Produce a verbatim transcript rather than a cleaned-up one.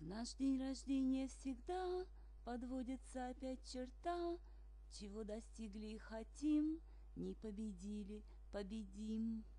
наш день рождения всегда подводится опять черта. Чего достигли и хотим, не победили, победим.